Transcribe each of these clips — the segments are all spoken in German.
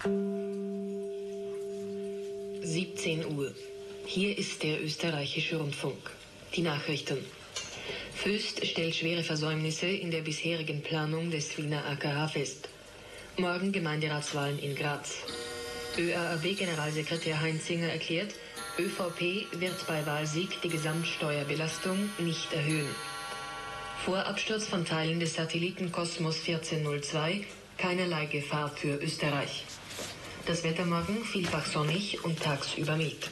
17 Uhr. Hier ist der österreichische Rundfunk. Die Nachrichten. Föst stellt schwere Versäumnisse in der bisherigen Planung des Wiener AKH fest. Morgen Gemeinderatswahlen in Graz. ÖAAB-Generalsekretär Heinzinger erklärt, ÖVP wird bei Wahlsieg die Gesamtsteuerbelastung nicht erhöhen. Vor Absturz von Teilen des Satelliten Kosmos 1402 keinerlei Gefahr für Österreich. Das Wetter morgen vielfach sonnig und tagsüber mild.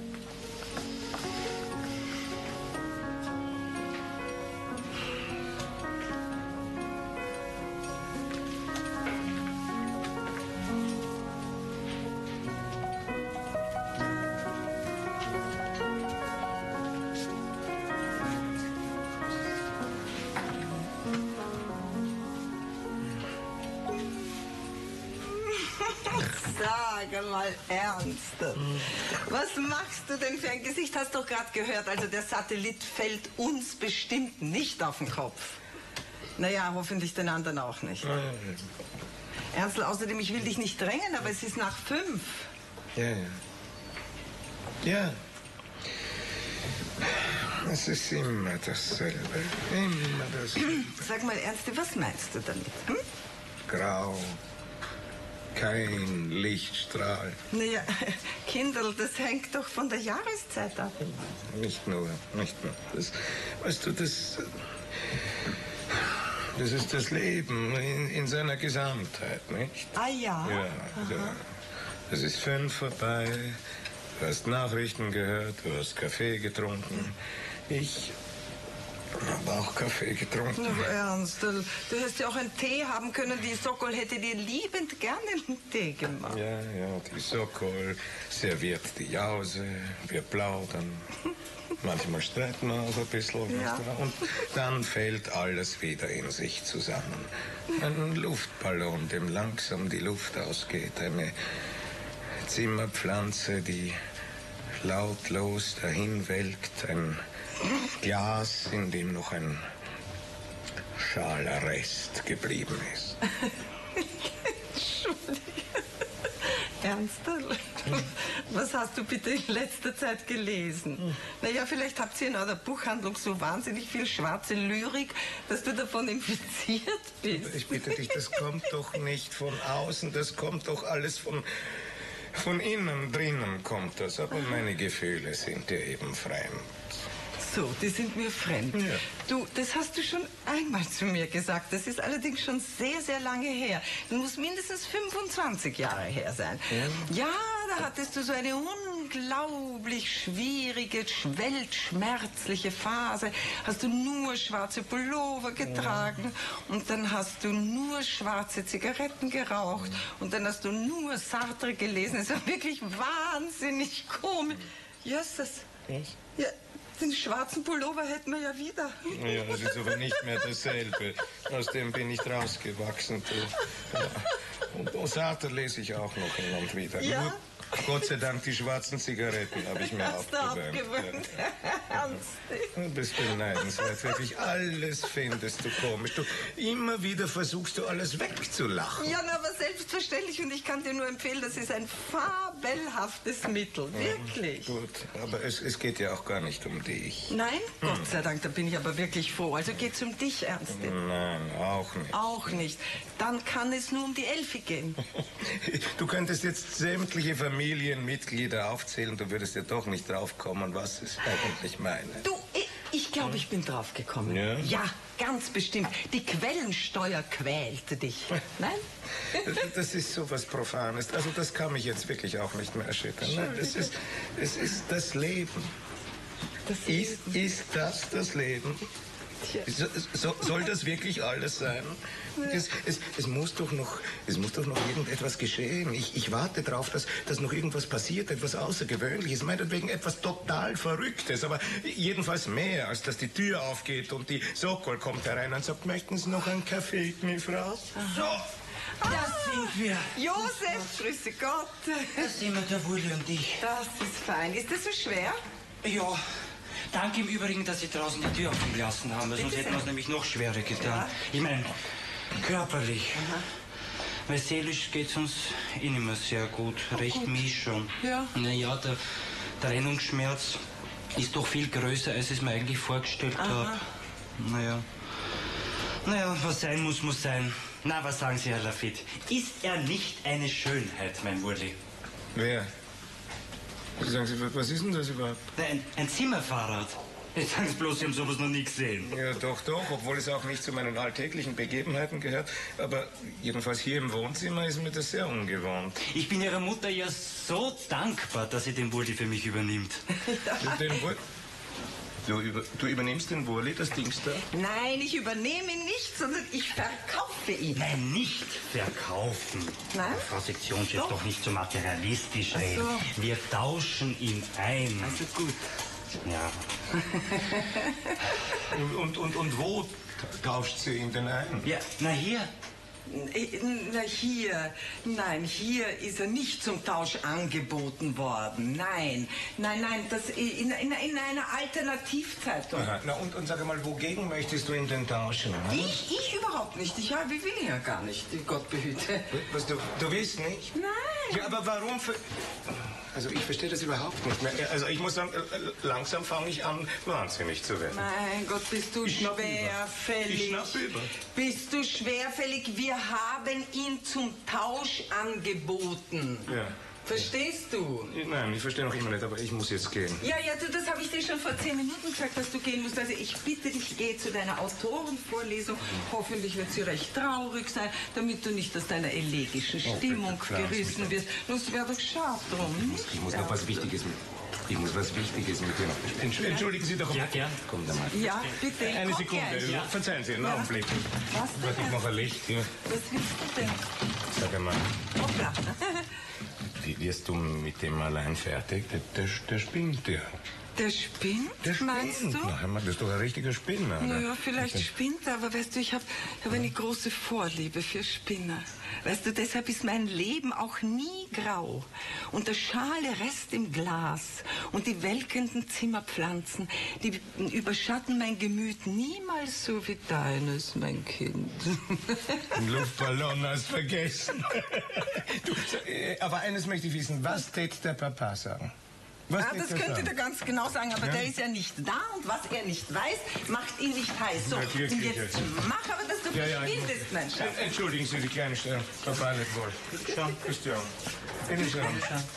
Sag mal ernst. Was machst du denn für ein Gesicht? Hast doch gerade gehört, also der Satellit fällt uns bestimmt nicht auf den Kopf. Naja, hoffentlich den anderen auch nicht. Ernstl, außerdem, ich will dich nicht drängen, aber es ist nach 5. Ja. Es ist immer dasselbe. Immer dasselbe. Sag mal, Ernstl, was meinst du damit? Grau. Kein Lichtstrahl. Naja, Kinderl, das hängt doch von der Jahreszeit ab. Nicht nur. Das, weißt du, das ist das Leben in seiner Gesamtheit, nicht? Ah ja? Ja. Es ist 5 vorbei, du hast Nachrichten gehört, du hast Kaffee getrunken. Ich habe auch Kaffee getrunken. Ach, Ernstl, du hättest ja auch einen Tee haben können. Die Sokol hätte dir liebend gerne einen Tee gemacht. Ja, die Sokol serviert die Jause, wir plaudern. Manchmal streiten wir auch ein bisschen. Ja. Und dann fällt alles wieder in sich zusammen. Ein Luftballon, dem langsam die Luft ausgeht. Eine Zimmerpflanze, die lautlos dahin welkt. Ein Glas, in dem noch ein schaler Rest geblieben ist. Entschuldige. Ernstl? Was hast du bitte in letzter Zeit gelesen? Naja, vielleicht habt ihr in eurer Buchhandlung so wahnsinnig viel schwarze Lyrik, dass du davon infiziert bist. Ich bitte dich, das kommt doch nicht von außen, das kommt doch alles von innen, drinnen kommt das. Aber meine Gefühle sind dir eben fremd. So, die sind mir fremd. Ja. Du, das hast du schon einmal zu mir gesagt. Das ist allerdings schon sehr, sehr lange her. Das muss mindestens 25 Jahre her sein. Ja, da hattest du so eine unglaublich schwierige, weltschmerzliche Phase. Hast du nur schwarze Pullover getragen und dann hast du nur schwarze Zigaretten geraucht und dann hast du nur Sartre gelesen. Es war wirklich wahnsinnig komisch. Jösses. Ja. Den schwarzen Pullover hätten wir ja wieder. Ja, das ist aber nicht mehr dasselbe. Aus dem bin ich rausgewachsen. Und Sartre lese ich auch noch hin und wieder. Ja? Nur, Gott sei Dank, die schwarzen Zigaretten habe ich mir Hast du abgewöhnt. Du bist beneidenswert, wirklich. Alles findest du komisch. Immer wieder versuchst du alles wegzulachen. Ja, aber selbstverständlich. Und ich kann dir nur empfehlen, das ist ein fabelhaftes Mittel. Wirklich. Gut, aber es geht ja auch gar nicht um dich. Nein? Gott sei Dank, da bin ich aber wirklich froh. Also geht's um dich, Ernstl? Nein, auch nicht. Auch nicht. Dann kann es nur um die Elfi gehen. Du könntest jetzt sämtliche Familienmitglieder aufzählen, du würdest ja doch nicht drauf kommen, was ich eigentlich meine. Du, ich glaube, ich bin drauf gekommen. Ja? Ja, ganz bestimmt. Die Quellensteuer quälte dich. Nein? Das ist so was Profanes. Also das kann mich jetzt wirklich auch nicht mehr erschüttern. Nein, es ist das Leben. Ist das Leben? Soll das wirklich alles sein? Es muss doch noch irgendetwas geschehen. Ich warte darauf, dass noch irgendwas passiert, etwas Außergewöhnliches, meinetwegen etwas total Verrücktes, aber jedenfalls mehr, als dass die Tür aufgeht und die Sokol kommt herein und sagt, möchten Sie noch einen Kaffee, meine Frau? So, das sind wir. Josef, grüße Gott. Das sind wir, der Wulli und ich. Das ist fein. Ist das so schwer? Ja, danke im Übrigen, dass Sie draußen die Tür offen gelassen haben, sonst hätten wir es nämlich noch schwerer getan. Ja. Ich meine, körperlich. Weil seelisch geht's uns eh nicht mehr sehr gut. Recht gut. mies schon. Ja. Naja, der Trennungsschmerz ist doch viel größer, als ich es mir eigentlich vorgestellt habe. Naja, was sein muss, muss sein. Na, was sagen Sie, Herr Lafitte? Ist er nicht eine Schönheit, mein Wurli? Wer? Sagen Sie, was ist denn das überhaupt? Ein Zimmerfahrrad. Jetzt sagen Sie bloß, Sie haben sowas noch nie gesehen. Ja, doch, obwohl es auch nicht zu meinen alltäglichen Begebenheiten gehört. Aber jedenfalls hier im Wohnzimmer ist mir das sehr ungewohnt. Ich bin Ihrer Mutter ja so dankbar, dass sie den Wurli für mich übernimmt. Du übernimmst den Wurli, das Dings da? Nein, ich übernehme ihn nicht, sondern ich verkaufe ihn. Nein, nicht verkaufen. Nein? Frau Sektionschef, doch nicht so materialistisch reden. So. Wir tauschen ihn ein. Also gut. Ja. Und wo tauscht sie ihn denn ein? Ja, na hier. Na hier, nein, hier ist er nicht zum Tausch angeboten worden. Nein, das in einer Alternativzeitung. Aha, na und sag mal, wogegen möchtest du ihn denn tauschen? Hm? Ich überhaupt nicht. Ich will ihn ja gar nicht, Gott behüte. Was, du willst nicht? Nein. Ja, aber warum für... Also ich verstehe das überhaupt nicht mehr. Also ich muss sagen, langsam fange ich an, wahnsinnig zu werden. Mein Gott, bist du schwerfällig. Ich schnapp über. Bist du schwerfällig? Wir haben ihn zum Tausch angeboten. Ja. Verstehst du? Nein, ich verstehe noch immer nicht, aber ich muss jetzt gehen. Ja, du, das habe ich dir schon vor 10 Minuten gesagt, dass du gehen musst. Also ich bitte dich, geh zu deiner Autorenvorlesung. Hoffentlich wird sie recht traurig sein, damit du nicht aus deiner elegischen Stimmung gerissen wirst. Das wäre doch schade drum. Ich muss noch was Wichtiges mit dir noch. Entschuldigen Sie doch. Ja, gern. Komm, dann mal. Ja, bitte. Eine komm Sekunde. gleich. Ja. Verzeihen Sie, einen Augenblick. Was Warte, ich denn? mache ein Licht hier. Was willst du denn? Sag einmal, Hoppla. wie wirst du mit dem allein fertig? Der spinnt ja. Der spinnt, meinst du? Na, das ist doch ein richtiger Spinner. Naja, vielleicht spinnt er, aber weißt du, ich hab eine große Vorliebe für Spinner. Weißt du, deshalb ist mein Leben auch nie grau. Und der schale Rest im Glas und die welkenden Zimmerpflanzen, die überschatten mein Gemüt niemals so wie deines, mein Kind. Den Luftballon hast vergessen. Aber eines möchte ich wissen, was tät der Papa sagen? Was tät Das der könnte sagen? er ganz genau sagen, aber der ist ja nicht da und was er nicht weiß, macht ihn nicht heiß. So, Ja, wirklich, und jetzt jetzt. mach aber, dass du verschwindest, mein Schatz. Entschuldigen Sie die kleine Stelle. Papa nicht wohl. Schau. Christian. Bitte schön.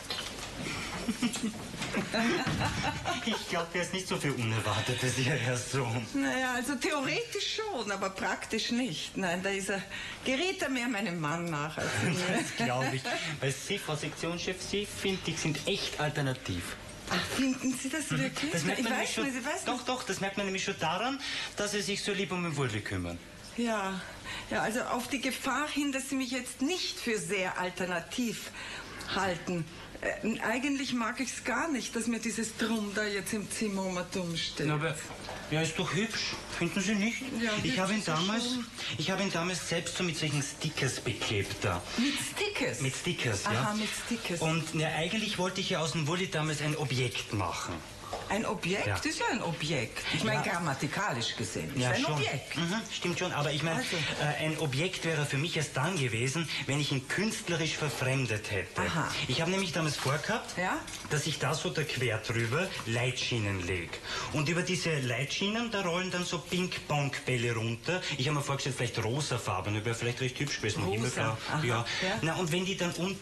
Ich glaube, er ist nicht so viel Unerwartetes, Ihr Herr Sohn. Naja, also theoretisch schon, aber praktisch nicht. Nein, gerät er mehr meinem Mann nach als mir. Das glaube ich. Weil Sie, Frau Sektionschef, Sie, finde ich, sind echt alternativ. Ach, finden Sie das wirklich? Das merkt ich man weiß nämlich nicht, ich weiß nicht. Doch, das merkt man nämlich schon daran, dass Sie sich so lieb um den Wurli kümmern. Ja, also auf die Gefahr hin, dass Sie mich jetzt nicht für sehr alternativ halten. Eigentlich mag ich es gar nicht, dass mir dieses Drum da jetzt im Zimmer um und um steht. Na, aber er ist doch hübsch, finden Sie nicht? Ja, ich habe ihn hübsch ist er damals, ihn damals selbst so mit solchen Stickers beklebt da. Mit Stickers? Mit Stickers, ja. Aha, mit Stickers. Und ja, eigentlich wollte ich ja aus dem Wurli damals ein Objekt machen. Ein Objekt? Ja. Das ist ja ein Objekt. Ich meine, grammatikalisch gesehen. Ist ein schon. Objekt. Stimmt schon, aber ich meine, Also. ein Objekt wäre für mich erst dann gewesen, wenn ich ihn künstlerisch verfremdet hätte. Aha. Ich habe nämlich damals vorgehabt, Ja? dass ich da so da quer drüber Leitschienen lege. Und über diese Leitschienen, da rollen dann so Ping-Pong-Bälle runter. Ich habe mir vorgestellt, vielleicht rosafarben, wäre vielleicht recht hübsch gewesen. Rosa, Himmelblau. aha, Ja. ja. Na, und wenn die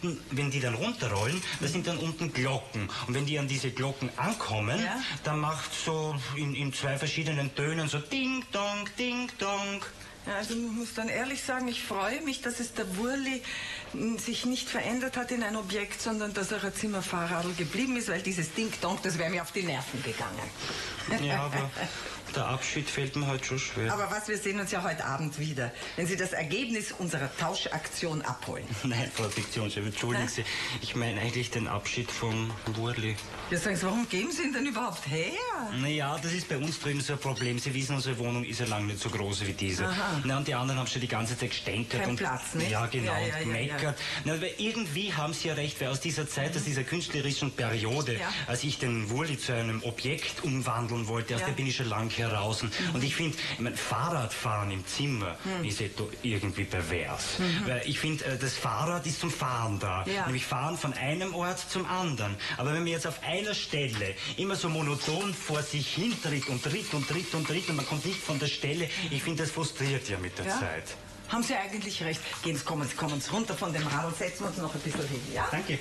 dann runterrollen, da sind dann unten Glocken. Und wenn die an diese Glocken ankommen, Ja. dann macht so in 2 verschiedenen Tönen so Ding Dong, Ding Dong. Ja, also ich muss dann ehrlich sagen, ich freue mich, dass es der Wurli sich nicht verändert hat in ein Objekt, sondern dass er ein Zimmerfahrradl geblieben ist, weil dieses Ding-Dong, das wäre mir auf die Nerven gegangen. Ja, aber der Abschied fällt mir halt schon schwer. Aber was, wir sehen uns ja heute Abend wieder, wenn Sie das Ergebnis unserer Tauschaktion abholen. Nein, Frau Sektionschef, entschuldigen Sie. Ich meine eigentlich den Abschied vom Wurli. Ja, sagen Sie, warum geben Sie ihn denn überhaupt her? Naja, das ist bei uns drüben so ein Problem. Sie wissen, unsere Wohnung ist ja lange nicht so groß wie diese. Aha. Na, und die anderen haben schon die ganze Zeit gestänkert. Kein und Platz, nicht? Ja, genau, Ja, ja, und ja, gemeckert. Na, aber irgendwie haben Sie ja recht, weil aus dieser Zeit, aus dieser künstlerischen Periode, Ja. als ich den Wurli zu einem Objekt umwandeln wollte, aus Ja. der bin ich schon lang heraus. draußen. Und ich finde, Fahrradfahren im Zimmer ist irgendwie pervers. Weil ich finde, das Fahrrad ist zum Fahren da. Ja. Nämlich fahren von einem Ort zum anderen. Aber wenn man jetzt auf einer Stelle immer so monoton vor sich hintritt und tritt und tritt und tritt und man kommt nicht von der Stelle, ich finde, das frustriert ja mit der Zeit. Haben Sie eigentlich recht. Kommen Sie runter von dem Radl, setzen wir uns noch ein bisschen hin, ja? Danke.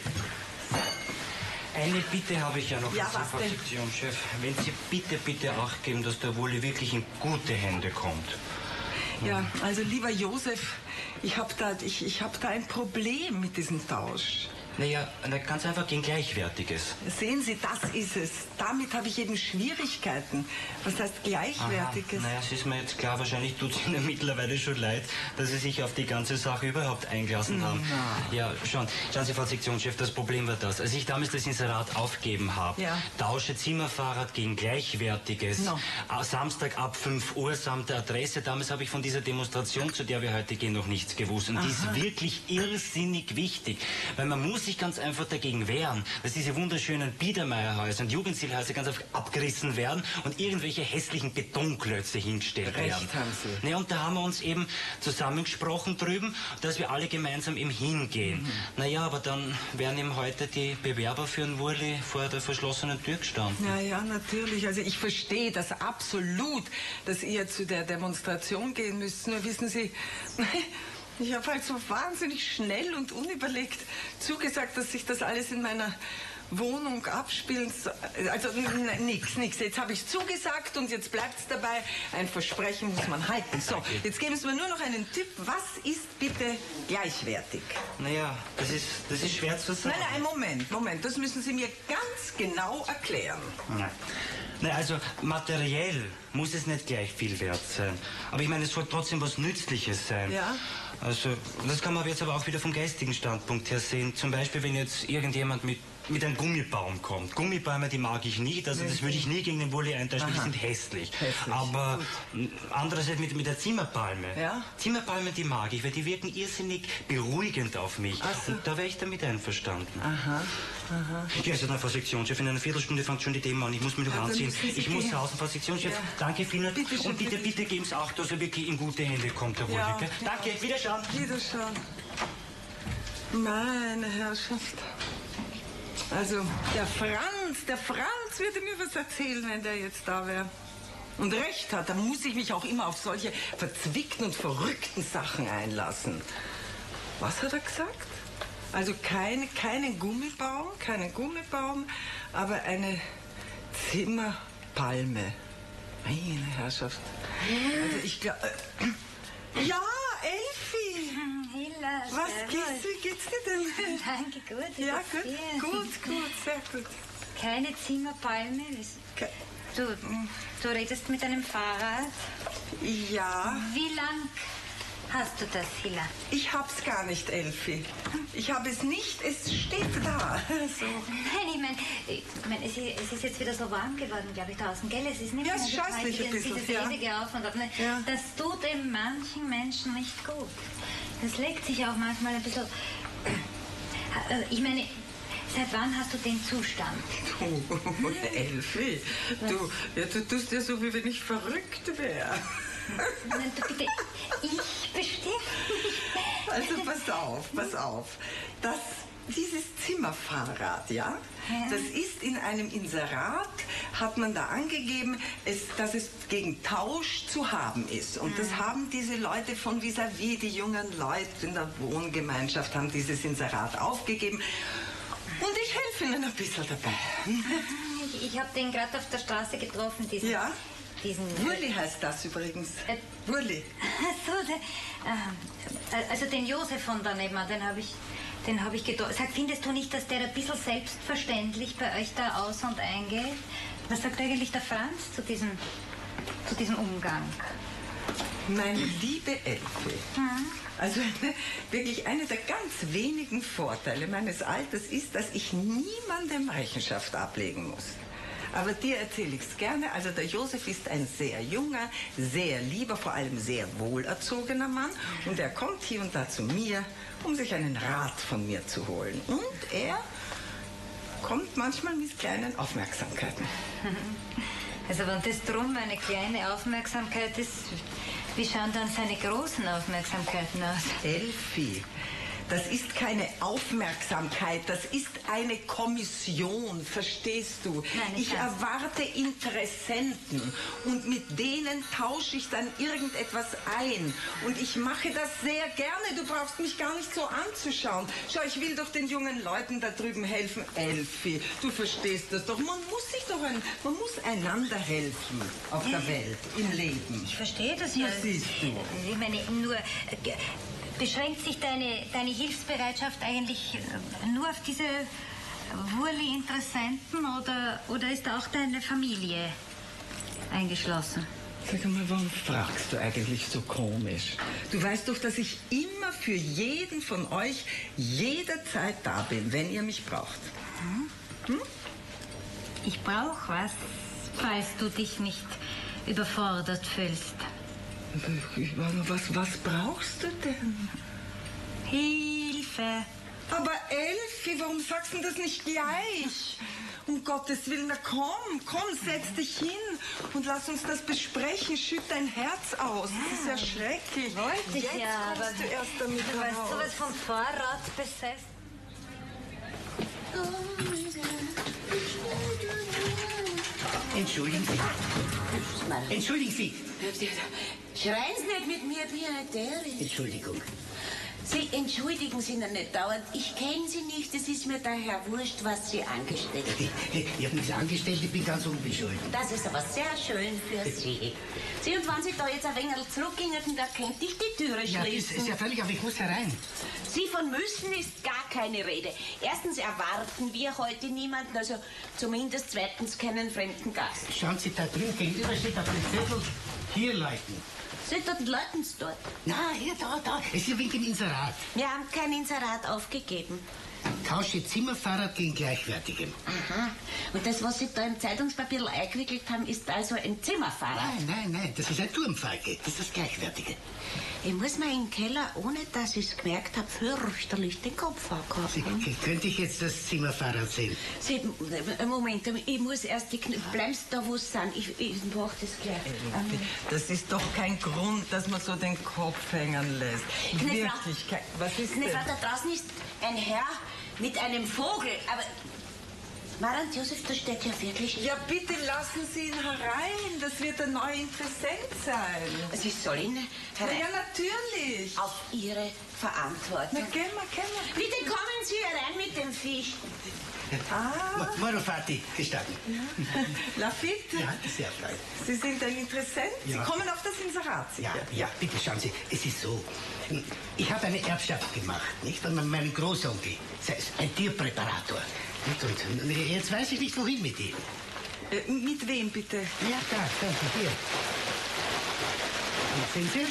Eine Bitte habe ich ja noch, ja, Frau Sektionschef. Wenn Sie bitte Acht geben, dass der Wulli wirklich in gute Hände kommt. Ja, also lieber Josef, ich hab da ein Problem mit diesem Tausch. Naja, ganz einfach gegen Gleichwertiges. Sehen Sie, das ist es. Damit habe ich eben Schwierigkeiten. Was heißt Gleichwertiges? Naja, es ist mir jetzt klar, wahrscheinlich tut es Ihnen mittlerweile schon leid, dass Sie sich auf die ganze Sache überhaupt eingelassen haben. Ja, schauen Sie, Frau Sektionschef, das Problem war das. Als ich damals das Inserat aufgeben habe, tausche Zimmerfahrrad gegen Gleichwertiges, Samstag ab 5 Uhr samt der Adresse, damals habe ich von dieser Demonstration, zu der wir heute gehen, noch nichts gewusst. Und die ist wirklich irrsinnig wichtig, weil man muss sich ganz einfach dagegen wehren, dass diese wunderschönen Biedermeierhäuser und Jugendstilhäuser ganz einfach abgerissen werden und irgendwelche hässlichen Betonklötze hingestellt werden. Recht haben Sie. Ja, und da haben wir uns eben zusammengesprochen drüben, dass wir alle gemeinsam eben hingehen. Naja, aber dann wären eben heute die Bewerber für den Wurli vor der verschlossenen Tür gestanden. Ja, natürlich. Also ich verstehe das absolut, dass ihr zu der Demonstration gehen müsst. Nur wissen Sie, ich habe halt so wahnsinnig schnell und unüberlegt zugesagt, dass sich das alles in meiner Wohnung abspielen soll. Also nix. Jetzt habe ich zugesagt und jetzt bleibt es dabei. Ein Versprechen muss man halten. So, jetzt geben Sie mir nur noch einen Tipp. Was ist bitte gleichwertig? Naja, das ist schwer zu sagen. Nein, Moment. Das müssen Sie mir ganz genau erklären. Na, also materiell muss es nicht gleich viel wert sein. Aber ich meine, es soll trotzdem was Nützliches sein. Ja. Also, das kann man jetzt aber auch wieder vom geistigen Standpunkt her sehen. Zum Beispiel, wenn jetzt irgendjemand mit einem Gummibaum kommt. Gummibäume, die mag ich nicht, also das würde ich nie gegen den Wulli eintauschen, die sind hässlich. Aber andererseits mit der Zimmerpalme. Ja? Zimmerpalmen, die mag ich, weil die wirken irrsinnig beruhigend auf mich. So. Und da wäre ich damit einverstanden. Ja, also dann, Frau Sektionschef, in einer Viertelstunde fängt schon die Demo an. Ich muss mich noch anziehen. Ich muss raus, Frau Sektionschef. Ja. Danke vielmals. Und bitte geben Sie Acht, dass er wirklich in gute Hände kommt, der Wulli. Ja. Danke, Wiederschauen. Wiederschauen. Meine Herrschaft. Also, der Franz würde mir was erzählen, wenn der jetzt da wäre. Und recht hat, da muss ich mich auch immer auf solche verzwickten und verrückten Sachen einlassen. Was hat er gesagt? Also keinen Gummibaum, aber eine Zimmerpalme. Meine Herrschaft. Also ich glaube... ja, Elfi! Hilla, wie geht's dir denn? Danke, gut. Ja, gut, sehr gut. Keine Zimmerpalme? Du redest mit einem Fahrrad? Ja. Wie lang hast du das, Hilla? Ich hab's gar nicht, Elfi. Ich habe es nicht, es steht da. So. Nein, ich meine, es ist jetzt wieder so warm geworden, glaube ich, draußen, gell? Es ist nicht Ja, mehr es scheußlich ein bisschen. dieses ewige Auf und Ab. Ne? Ja. Das tut dem manchen Menschen nicht gut. Das legt sich auch manchmal ein bisschen... Ich meine, seit wann hast du den Zustand? Du, Elfi, du tust ja so, wie wenn ich verrückt wäre. Nein, du bitte, ich bestimme. Also pass auf. Dieses Zimmerfahrrad, ja, das ist in einem Inserat, hat man da angegeben, dass es gegen Tausch zu haben ist. Und das haben diese Leute von vis-à-vis, die jungen Leute in der Wohngemeinschaft, haben dieses Inserat aufgegeben. Und ich helfe ihnen ein bisschen dabei. Ich habe den gerade auf der Straße getroffen, diesen... Ja? Wurli heißt das übrigens. Wurli. Also den Josef von da nebenan, den habe ich getroffen. Findest du nicht, dass der ein bisschen selbstverständlich bei euch da aus- und eingeht? Was sagt eigentlich der Franz zu diesem Umgang? Meine liebe Elfi, also wirklich einer der ganz wenigen Vorteile meines Alters ist, dass ich niemandem Rechenschaft ablegen muss. Aber dir erzähle ich es gerne. Also der Josef ist ein sehr junger, sehr lieber, vor allem sehr wohlerzogener Mann. Und er kommt hier und da zu mir, um sich einen Rat von mir zu holen. Und er kommt manchmal mit kleinen Aufmerksamkeiten. Also wenn das drum eine kleine Aufmerksamkeit ist, wie schauen dann seine großen Aufmerksamkeiten aus? Elfi, das ist keine Aufmerksamkeit, das ist eine Kommission, verstehst du? Nein, ich erwarte Interessenten und mit denen tausche ich dann irgendetwas ein. Und ich mache das sehr gerne, du brauchst mich gar nicht so anzuschauen. Schau, ich will doch den jungen Leuten da drüben helfen. Elfi, du verstehst das doch, man muss einander helfen auf der Welt, im Leben. Ich verstehe das ja. Das siehst du. Ich meine, nur... Beschränkt sich deine Hilfsbereitschaft eigentlich nur auf diese Wurli-Interessenten oder ist da auch deine Familie eingeschlossen? Sag mal, warum fragst du eigentlich so komisch? Du weißt doch, dass ich immer für jeden von euch jederzeit da bin, wenn ihr mich braucht. Hm? Ich brauche was, falls du dich nicht überfordert fühlst. Was brauchst du denn? Hilfe. Aber Elfi, warum sagst du das nicht gleich? Um Gottes Willen, na komm, setz dich hin und lass uns das besprechen. Schütt dein Herz aus. Das ist ja schrecklich. Wollte ich ja, aber du erst damit du weißt sowas vom Vorrat besessen. Entschuldigen Sie. Entschuldigen Sie. Schreien Sie nicht mit mir, Bernadette. Entschuldigung. Sie entschuldigen Sie noch nicht dauernd. Ich kenne Sie nicht, es ist mir daher wurscht, was Sie angestellt haben. Ich habe nichts angestellt, ich bin ganz unbeschuldigt. Das ist aber sehr schön für Sie. Sie, und wenn Sie da jetzt ein wenig zurückgingen, da könnte ich die Türe Ja, schließen. das ist ja völlig, aber ich muss herein. Sie von müssen ist gar keine Rede. Erstens erwarten wir heute niemanden, also zumindest zweitens keinen fremden Gast. Schauen Sie, da drüben gegenüber steht auf dem Zettel, hier läuten. Sie dort läuten Sie dort. Na, hier, da. Es ist wegen dem Inserat. Wir haben kein Inserat aufgegeben. Tausche Zimmerfahrrad gegen Gleichwertigem. Aha. Und das, was Sie da im Zeitungspapier eingewickelt haben, ist also ein Zimmerfahrrad? Nein, das ist ein Turmfalke. Das ist das Gleichwertige. Ich muss mir im Keller, ohne dass ich es gemerkt habe, fürchterlich den Kopf angehauen. Könnte ich jetzt das Zimmerfahrrad sehen? Sie, Moment, ich muss erst die Bleibst da, wo Sie sind. Ich mach das gleich. Das ist doch kein Grund, dass man so den Kopf hängen lässt. Wirklich, was ist denn? Da draußen ist ein Herr mit einem Vogel, aber... Marant Josef, da steht ja wirklich... Ja, bitte lassen Sie ihn herein. Das wird ein neuer Interessent sein. Sie sollen herein. Ja, natürlich. Auf Ihre Verantwortung. Na, gehen wir. Bitte kommen Sie herein mit dem Fisch. Morofati, gestatten. Ja. Lafitte. Ja, sehr freut. Sie sind ein Interessent. Ja. Sie kommen auf das Inserat, sicher? Ja, bitte schauen Sie, es ist so. Ich habe eine Erbschaft gemacht, nicht? Von meinem Großonkel. Er ist ein Tierpräparator. Und jetzt weiß ich nicht, wohin mit ihm. Mit wem, bitte? Ja, da, hier. Und sehen Sie?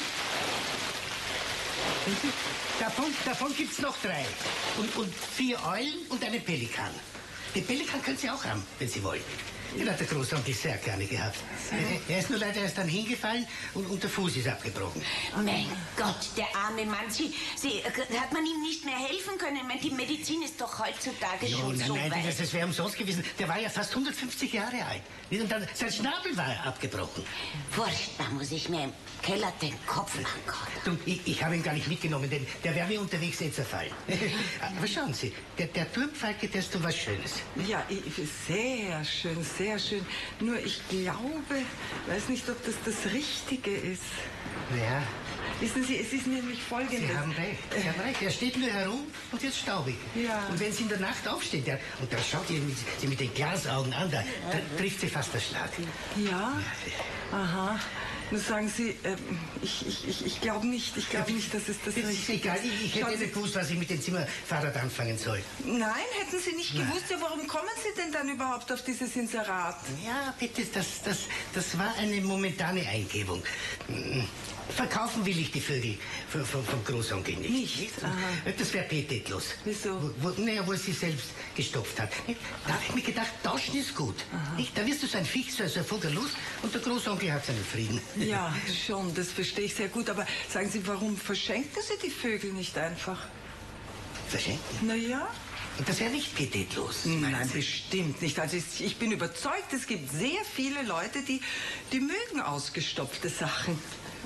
Davon gibt es noch 3. Und 4 Eulen und einen Pelikan. Den Pelikan können Sie auch haben, wenn Sie wollen. Den hat der Großonkel sehr gerne gehabt. Er ist nur leider erst dann hingefallen und der Fuß ist abgebrochen. Mein Gott, der arme Mann. Hat man ihm nicht mehr helfen können? Ich meine, die Medizin ist doch heutzutage schon so weit. Nein, das wäre umsonst gewesen. Der war ja fast 150 Jahre alt. Und dann, sein Schnabel war abgebrochen. Furchtbar, muss ich mir im Keller den Kopf ankauen. Ich habe ihn gar nicht mitgenommen, denn der wäre mir unterwegs zerfallen. Aber schauen Sie, der Turmfalke, der ist so was Schönes. Ja, sehr schön, sehr schön. Nur ich glaube, weiß nicht, ob das das Richtige ist. Ja. Wissen Sie, es ist nämlich Folgendes. Sie haben recht. Er steht nur herum und wird staubig. Ja. Und wenn Sie in der Nacht aufstehen, und da schaut Sie mit den Glasaugen an, da trifft Sie fast der Schlag. Ja? Aha. Nur sagen Sie, ich glaube nicht, dass es das Richtige ist. Ist egal, ich hätte nicht gewusst, was ich mit dem Zimmerfahrrad anfangen soll. Nein, hätten Sie nicht gewusst. Ja, warum kommen Sie denn dann überhaupt auf dieses Inserat? Ja, bitte, das war eine momentane Eingebung. Verkaufen will ich die Vögel vom Großonkel nicht. Nicht? Das wäre petetlos. Wieso? Wo sie selbst gestopft hat. Da habe ich mir gedacht, tauschen ist gut. Nicht? Da wirst du so ein Viech, so ein Vogel los und der Großonkel hat seinen Frieden. Ja, schon, das verstehe ich sehr gut. Aber sagen Sie, warum verschenken Sie die Vögel nicht einfach? Verschenken? Na ja. Und das wäre nicht pietätlos. Nein, bestimmt nicht. Also ich bin überzeugt, es gibt sehr viele Leute, die mögen ausgestopfte Sachen.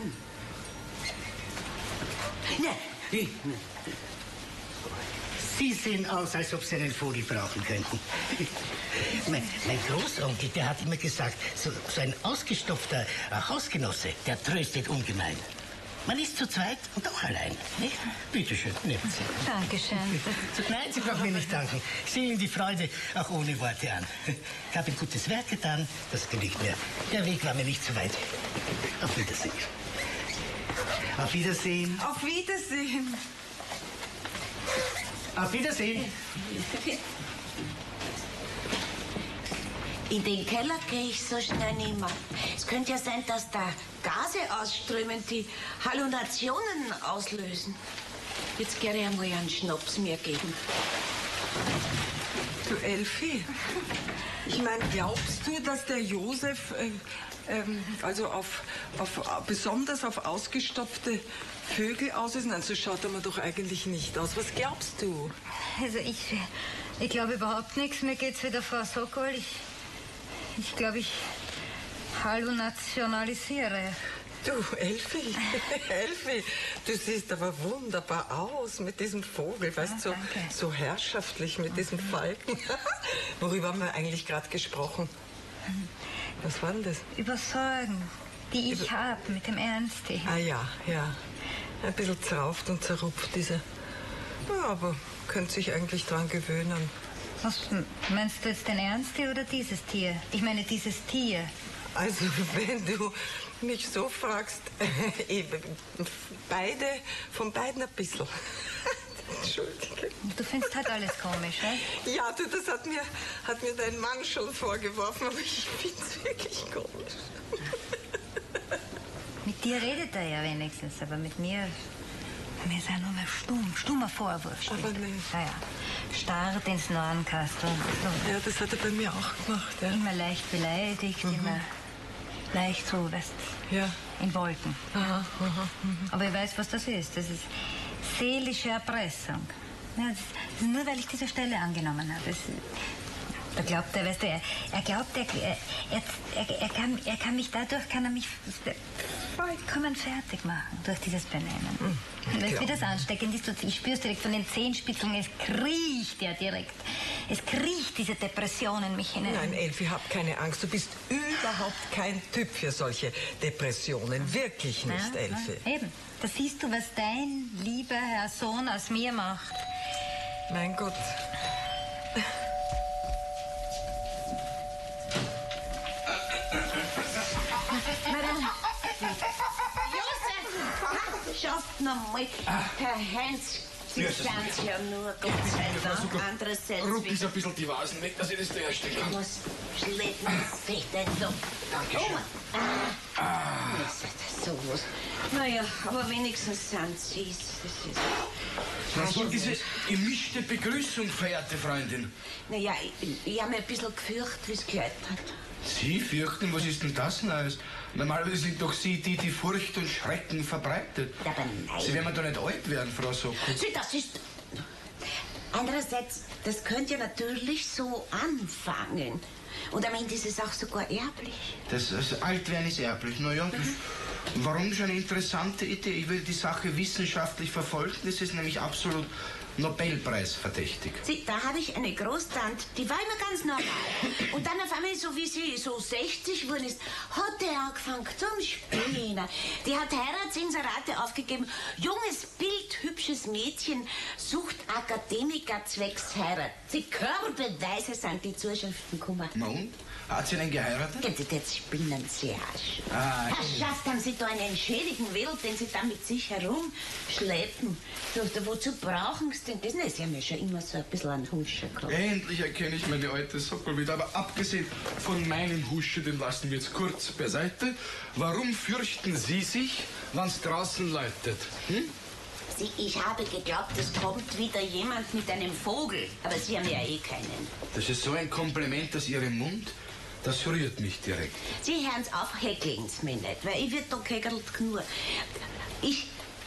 Nein. Sie sehen aus, als ob Sie einen Vogel brauchen könnten. Mein Großonkel, der hat immer gesagt, so ein ausgestopfter Hausgenosse, der tröstet ungemein. Man ist zu zweit und auch allein, nicht? Bitte schön, nehmen Sie. Dankeschön. Nein, Sie brauchen mir nicht danken. Ich sehe Ihnen die Freude auch ohne Worte an. Ich habe ein gutes Werk getan, das genügt mir. Der Weg war mir nicht so weit. Auf Wiedersehen. Auf Wiedersehen. Auf Wiedersehen. Auf Wiedersehen. In den Keller gehe ich so schnell nicht mehr. Es könnte ja sein, dass da Gase ausströmen, die Halluzinationen auslösen. Jetzt gerne ich einmal einen Schnaps mir geben. Du Elfi, ich meine, glaubst du, dass der Josef also besonders auf ausgestopfte Vögel aus ist? Nein, so schaut er mir doch eigentlich nicht aus. Was glaubst du? Also ich glaube überhaupt nichts. Mir geht's wie der Frau Sokol. Ich glaube, ich hallunationalisiere. Du, Elfi, Elfi, du siehst aber wunderbar aus mit diesem Vogel, weißt du, so herrschaftlich mit diesem Falken. Worüber haben wir eigentlich gerade gesprochen? Was war denn das? Über Sorgen, die ich habe mit dem Ernsti. Ah ja. Ein bisschen zerrauft und zerrupft, diese. Ja, aber könnte sich eigentlich dran gewöhnen. Was meinst du jetzt, den Ernsti oder dieses Tier? Ich meine dieses Tier. Also, wenn du mich so fragst, von beiden ein bisschen. Entschuldige. Du findest halt alles komisch, ne? Ja, du, das hat mir dein Mann schon vorgeworfen, aber ich find's wirklich komisch. Mit dir redet er ja wenigstens, aber mit mir ist er nur mehr stummer Vorwurf. Aber nicht. Ja. Starrt ins Nornkastel. Ja, das hat er bei mir auch gemacht, ja. Immer leicht beleidigt, immer leicht so, weißt du, ja. In Wolken. Aha. Aber ich weiß, was das ist. Das ist seelische Erpressung. Ja, das ist nur, weil ich diese Stelle angenommen habe. Da glaubt er, weißt du, er glaubt, er kann mich dadurch, vollkommen fertig machen, durch dieses Benehmen. Weißt du, wie das ansteckend ist? Ich spür's direkt von den Zehenspitzeln, es kriecht ja direkt. Es kriecht diese Depression in mich hinein. Nein, Elfi, hab keine Angst. Du bist überhaupt kein Typ für solche Depressionen. Wirklich nicht, Elfi. Eben. Da siehst du, was dein lieber Herr Sohn aus mir macht. Mein Gott. Josef! Schafft noch mal. Herr Heinz, Sie sind ja nur, Gott sei Dank. Andererseits... Ruck ist ein bisschen die Vasen weg, dass ich das da herstellen kann. Was schleppen sich denn so? Dankeschön. Was ist das sowas? Naja, aber wenigstens sind Sie es. Was soll diese gemischte Begrüßung, verehrte Freundin? Naja, ich habe mich ein bisschen gefürchtet, wie es geleitet hat. Sie fürchten? Was ist denn das Neues? Normalerweise sind doch Sie die, die Furcht und Schrecken verbreitet. Aber nein. Sie werden doch nicht alt werden, Frau Sokol. Sie, das ist... Andererseits, das könnte ja natürlich so anfangen. Und am Ende ist es auch sogar erblich. Das Altwerden ist erblich, naja. Warum schon eine interessante Idee? Ich will die Sache wissenschaftlich verfolgen. Das ist nämlich absolut Nobelpreis verdächtig. Sie, da habe ich eine Großtante, die war immer ganz normal. Und dann auf einmal, so wie sie so 60 geworden ist, hat er angefangen zum Spielen. Die hat Heiratsinserate aufgegeben. Junges Bild, hübsches Mädchen, sucht Akademiker zwecks Heirat. Die Körperbeweise sind die Zuschriften gekommen. Na und? Hat sie denn geheiratet? Jetzt spinnen Sie rasch. Schafft haben Sie da einen schädigen Wild, den Sie da mit sich herumschleppen? Wozu brauchen Sie denn das? Sie haben ja schon immer so ein bisschen einen Huscher gehabt. Endlich erkenne ich meine alte Sokol wieder. Aber abgesehen von meinem Husche, den lassen wir jetzt kurz beiseite. Warum fürchten Sie sich, wenn es draußen läutet? Ich habe geglaubt, es kommt wieder jemand mit einem Vogel. Aber Sie haben ja eh keinen. Das ist so ein Kompliment aus Ihrem Mund. Das rührt mich direkt. Sie hören es auf, häkeln Sie mich nicht, weil ich wird da gehäkelt genug. Ich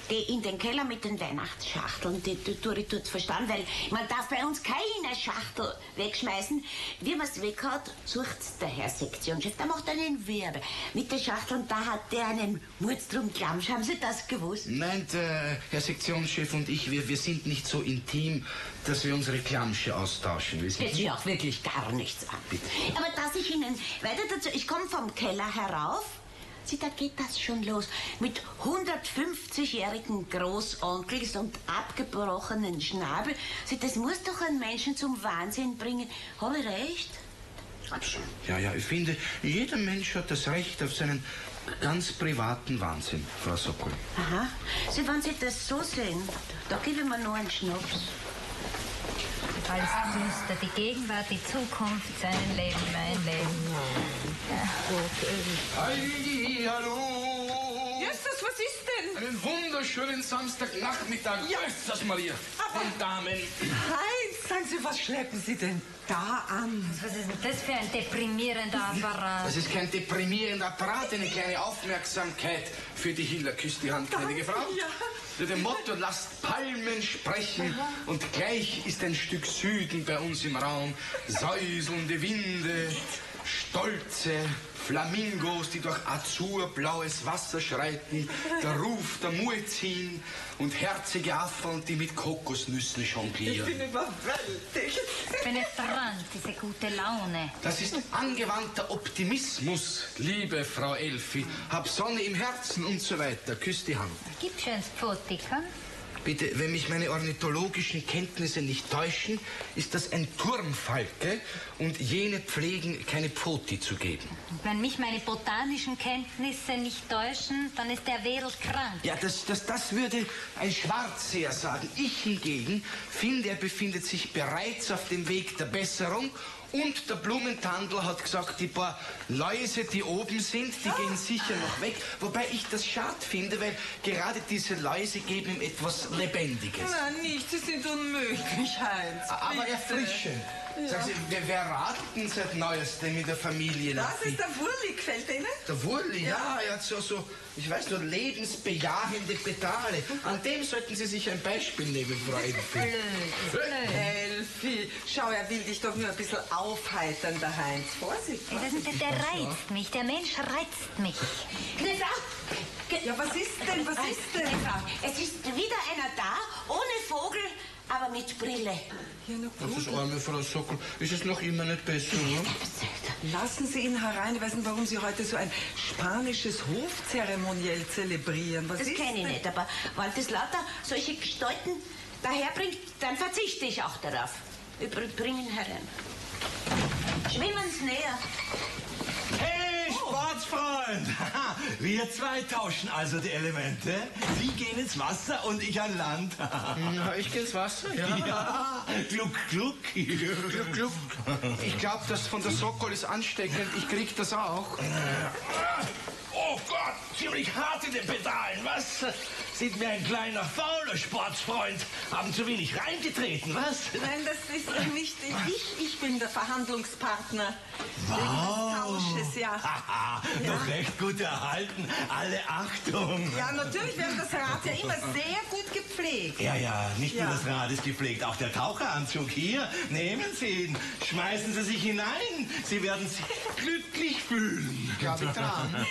geh in den Keller mit den Weihnachtsschachteln. Die Duri tut's verstanden, weil man darf bei uns keine Schachtel wegschmeißen. Wie man's weg hat, sucht's der Herr Sektionschef. Der macht einen Werbe. Mit den Schachteln, da hat der einen Mordstrom-Klamsch. Haben Sie das gewusst? Nein, der Herr Sektionschef und ich, wir sind nicht so intim, dass wir unsere Klamsche austauschen. Das geht sich auch wirklich gar nichts an. Bitte. Aber dass ich Ihnen weiter dazu... Ich komme vom Keller herauf. Sieh, da geht das schon los. Mit 150-jährigen Großonkels und abgebrochenen Schnabel. Sieh, das muss doch einen Menschen zum Wahnsinn bringen. Habe ich recht? Absolut. Ja, ich finde, jeder Mensch hat das Recht auf seinen ganz privaten Wahnsinn, Frau Sokol. Aha. Sie, wenn Sie das so sehen, da gebe ich mir nur einen Schnaps. Alles düster, die Gegenwart, die Zukunft, sein Leben, mein Leben. Heidi, hallo! Justus, was ist denn? Einen wunderschönen Samstagnachmittag. Ja. Grüß Maria. Und Damen. Heinz, sagen Sie, was schleppen Sie denn da an? Was ist denn das für ein deprimierender Apparat? Das ist kein deprimierender Apparat, eine kleine Aufmerksamkeit für die Hiller. Küsst die Hand, gnädige Frau. Ja. Mit dem Motto, lasst Palmen sprechen. Und gleich ist ein Stück Süden bei uns im Raum. Säuselnde Winde, stolze Flamingos, die durch azurblaues Wasser schreiten, der Ruf der Muezzin und herzige Affen, die mit Kokosnüssen jonglieren. Ich bin überwältigt. Penetrant, diese gute Laune. Das ist angewandter Optimismus, liebe Frau Elfi. Hab Sonne im Herzen und so weiter. Küss die Hand. Gib schönes Pfotik, hm? Bitte, wenn mich meine ornithologischen Kenntnisse nicht täuschen, ist das ein Turmfalke und jene pflegen, keine Pfoti zu geben. Wenn mich meine botanischen Kenntnisse nicht täuschen, dann ist der Wedel krank. Ja, das würde ein Schwarzseher sagen. Ich hingegen finde, er befindet sich bereits auf dem Weg der Besserung. Und der Blumenthandel hat gesagt, die paar Läuse, die oben sind, die gehen sicher noch weg. Wobei ich das schade finde, weil gerade diese Läuse geben ihm etwas Lebendiges. Nein, nicht, Sie sind unmöglich, Heinz. Aber bitte. erfrischend. Ja. Sagen Sie, wer raten seit Neuestem in der Familie? Das ist der Wurli, gefällt Ihnen? Der Wurli, ja, er hat so, ich weiß nur, lebensbejahende Pedale. An dem sollten Sie sich ein Beispiel nehmen, Frau Elfi. Elfi, schau, er will dich doch nur ein bisschen aufheitern, der Heinz. Vorsicht. Der reizt mich, der Mensch reizt mich. Ja, was ist denn, was ist denn? Es ist wieder einer da, ohne Vogel, aber mit Brille. Das ist arme Frau Sokol. Ist es noch immer nicht besser, ne? Lassen Sie ihn herein. Ich weiß nicht, warum Sie heute so ein spanisches Hofzeremoniell zelebrieren. Was Das ist kenne ich denn? nicht, aber wenn das lauter solche Gestalten daherbringt, dann verzichte ich auch darauf. Wir bringen ihn herein. Schwimmen Sie näher. Hey, Sportsfreund! Wir zwei tauschen also die Elemente. Sie gehen ins Wasser und ich an Land. Ja, ich gehe ins Wasser, ja. Ja, gluck, gluck. Gluck, gluck. Ich glaube, das von der Sokol ist ansteckend. Ich krieg das auch. Oh Gott, ziemlich hart in den Pedalen, was? Sind mir ein kleiner, fauler Sportsfreund. Haben zu wenig reingetreten, was? Nein, das ist nicht ich bin der Verhandlungspartner. Wow. Wegen des Tausches, ja. Haha, noch recht gut erhalten. Alle Achtung. Ja, natürlich, wir haben das Rad ja immer sehr gut gepflegt. Ja, nicht Ja. nur das Rad ist gepflegt, auch der Taucheranzug. Hier, nehmen Sie ihn, schmeißen Sie sich hinein. Sie werden sich glücklich fühlen. Glaub ich dran.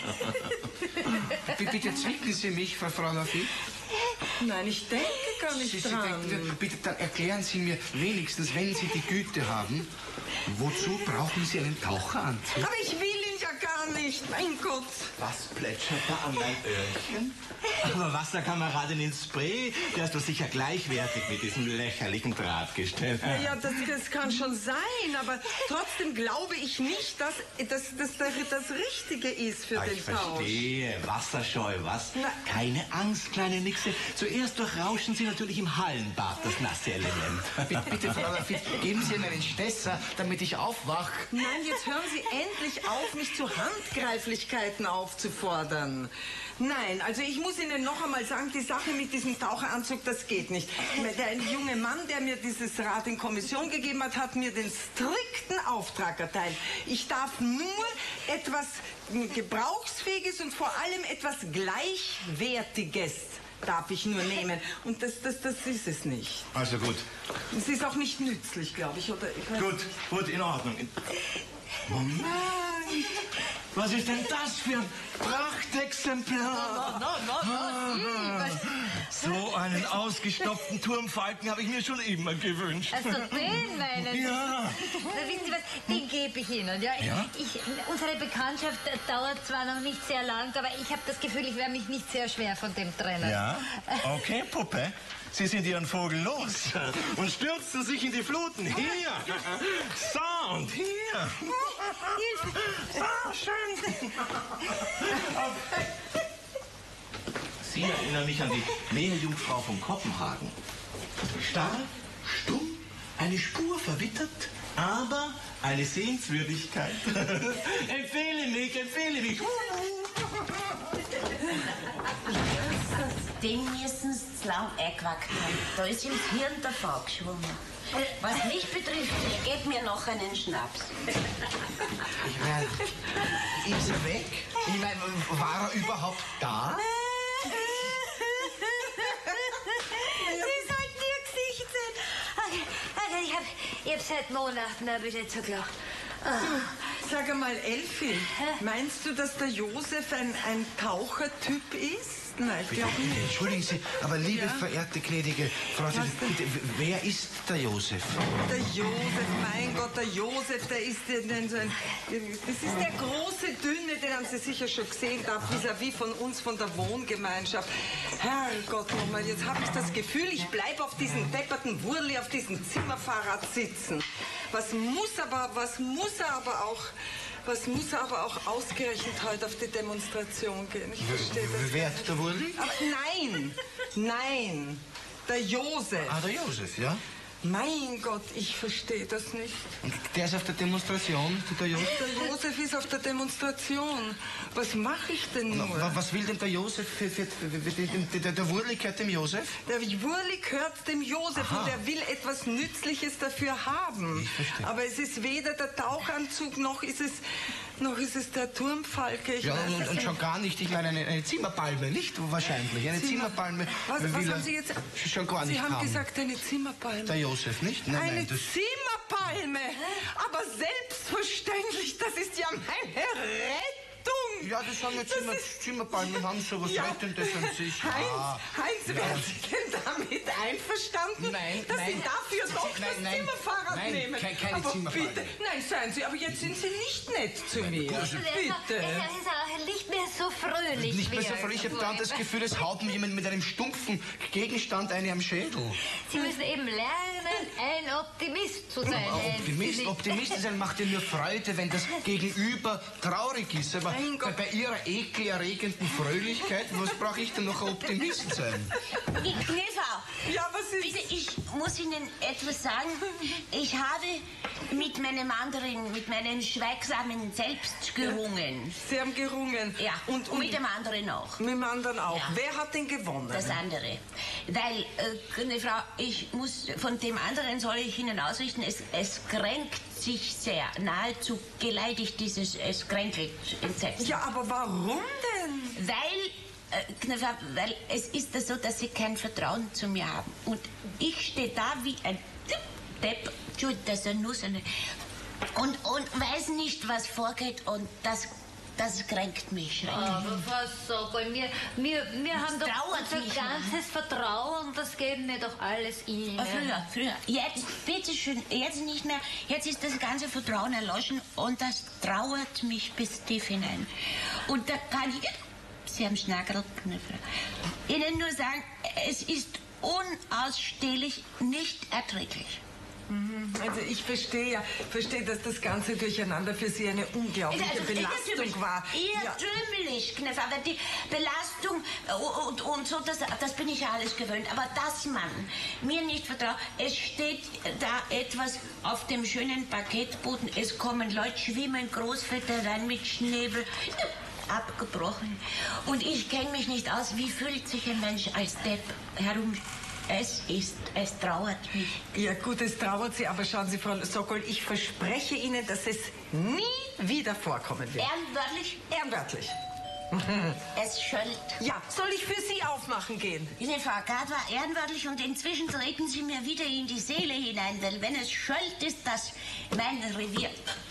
Bitte zwicken Sie mich, Frau Lafitte. Nein, ich denke gar nicht Sie dran. denken, bitte, dann erklären Sie mir wenigstens, wenn Sie die Güte haben, wozu brauchen Sie einen Taucheranzug? Aber ich will ihn ja gar nicht, mein Gott. Was plätschert da an mein Öhrchen? Aber Wasserkameradin ins Spray, der ist doch sicher gleichwertig mit diesem lächerlichen Drahtgestell. Ja, das kann schon sein, aber trotzdem glaube ich nicht, dass das Richtige ist für Ich den Tausch. verstehe, wasserscheu, was? Na. Keine Angst, kleine Nixe. Zuerst durchrauschen Sie natürlich im Hallenbad das nasse Element. Bitte, Frau Lafitte, geben Sie mir einen Stesser, damit ich aufwach. Nein, jetzt hören Sie endlich auf, mich zu Handgreiflichkeiten aufzufordern. Nein, also ich muss Ihnen noch einmal sagen, die Sache mit diesem Taucheranzug, das geht nicht. Der junge Mann, der mir dieses Rad in Kommission gegeben hat, hat mir den strikten Auftrag erteilt. Ich darf nur etwas Gebrauchsfähiges und vor allem etwas Gleichwertiges darf ich nur nehmen. Und das ist es nicht. Also gut. Es ist auch nicht nützlich, glaube ich. Oder ich weiß nicht. Gut, in Ordnung. Moment. Was ist denn das für ein Prachtexemplar? So einen ausgestopften Turmfalken habe ich mir schon immer gewünscht. Also den meinen Sie? Ja. Na, wissen Sie was, den gebe ich Ihnen. Ja? Ja? Unsere Bekanntschaft dauert zwar noch nicht sehr lang, aber ich habe das Gefühl, ich werde mich nicht sehr schwer von dem trennen. Ja? Okay, Puppe. Sie sind Ihren Vogel los und stürzten sich in die Fluten. Hier! So, und hier! So, schön! Sie erinnern mich an die Meerjungfrau von Kopenhagen. Starr, stumm, eine Spur verwittert, aber eine Sehenswürdigkeit. Empfehle mich! Den müssen Sie zu lang eingewackt haben. Da ist ihm das Hirn davon geschwommen. Was mich betrifft, ich gebe mir noch einen Schnaps. Ich meine, ist er weg? Ich meine, war er überhaupt da? Sie sollten Ihr Gesicht sehen. Also ich hab seit Monaten bis jetzt so gelacht. Sag einmal, Elfi, meinst du, dass der Josef ein Tauchertyp ist? Nein, ich glaube nicht. Entschuldigen Sie, aber liebe verehrte gnädige Frau, bitte, wer ist der Josef? Der Josef, mein Gott, der Josef, der ist denn so ein... Das ist der große, dünne, den haben Sie sicher schon gesehen, da vis-à-vis von uns, von der Wohngemeinschaft. Herrgott nochmal, jetzt habe ich das Gefühl, ich bleibe auf diesem depperten Wurli, auf diesem Zimmerfahrrad sitzen. Was muss er aber auch ausgerechnet heute auf die Demonstration gehen? Ich verstehe das. Wer, der Wurli? Aber nein, der Josef. Ah, der Josef, ja. Mein Gott, ich verstehe das nicht. Und der ist auf der Demonstration, der Josef? Der Josef ist auf der Demonstration. Was mache ich denn nur? Was will denn der Josef der Wurli gehört dem Josef? Der Wurli gehört dem Josef. Aha. Und er will etwas Nützliches dafür haben. Ich verstehe. Aber es ist weder der Tauchanzug, noch ist es der Turmfalke. Ja, und schon gar nicht, ich meine, eine Zimmerpalme, nicht wahrscheinlich. Eine Zimmerpalme. Was haben Sie jetzt? Schon gar nicht Sie haben gesagt, eine Zimmerpalme. Der Josef, nicht? Nein, eine Zimmerpalme! Aber selbstverständlich, das ist ja meine Rettung! Ja, das haben jetzt Zimmerpalmen, haben sowas Rettendes an sich. Heinz, wären Sie denn damit einverstanden? Nein, dass Sie dafür doch das Zimmerfahrrad nehmen? Nein, keine Zimmerpalme. Bitte, nein, seien Sie, aber jetzt sind Sie nicht nett zu mir. Bitte. Er ist auch nicht mehr so fröhlich. Nicht mehr so fröhlich. Ich habe dann das Gefühl, es haut mir jemand mit einem stumpfen Gegenstand am Schädel. Sie müssen eben lernen, ein Optimist zu sein. Optimist zu sein macht ja nur Freude, wenn das Gegenüber traurig ist. Aber bei Ihrer ekelerregenden Fröhlichkeit, was brauche ich denn noch ein Optimist sein? Eva, ja, was ist? Bitte, ich muss Ihnen etwas sagen. Ich habe mit meinem schweigsamen Selbst gerungen. Sie haben gerungen? Ja, und mit dem anderen auch. Mit dem anderen auch. Ja. Wer hat denn gewonnen? Das andere. Weil, eine Frau, von dem anderen soll ich Ihnen ausrichten, es kränkt sich sehr, nahezu geleidigt es kränkelt entsetzt. Ja, aber warum denn? Weil es ist so, dass Sie kein Vertrauen zu mir haben. Und ich stehe da wie ein Depp, das ist eine Nuss, und weiß nicht, was vorgeht, und das kränkt mich schrecklich. Aber was Sokol, wir haben doch unser ganzes Vertrauen, das geben wir doch alles Ihnen. Früher. Jetzt, bitteschön, jetzt nicht mehr. Jetzt ist das ganze Vertrauen erloschen und das trauert mich bis tief hinein. Und da kann ich, Sie haben Schnackerl, Ihnen nur sagen, es ist unausstehlich, nicht erträglich. Also ich verstehe, dass das ganze Durcheinander für Sie eine unglaubliche Belastung war. Irrtümlich, Knef, aber die Belastung und so, das bin ich ja alles gewöhnt. Aber dass man mir nicht vertraut, es steht da etwas auf dem schönen Parkettboden, es kommen Leute, schwimmen Großväter rein mit Schnäbel. Abgebrochen. Und ich kenne mich nicht aus, wie fühlt sich ein Mensch als Depp herum. Es trauert mich. Ja gut, es trauert Sie, aber schauen Sie, Frau Sokol, ich verspreche Ihnen, dass es nie wieder vorkommen wird. Ehrenwörtlich? Ehrenwörtlich. Es schellt. Ja, soll ich für Sie aufmachen gehen? Diese Frau Gard war ehrenwörtlich und inzwischen treten Sie mir wieder in die Seele hinein, denn wenn es schellt, ist das mein Revier.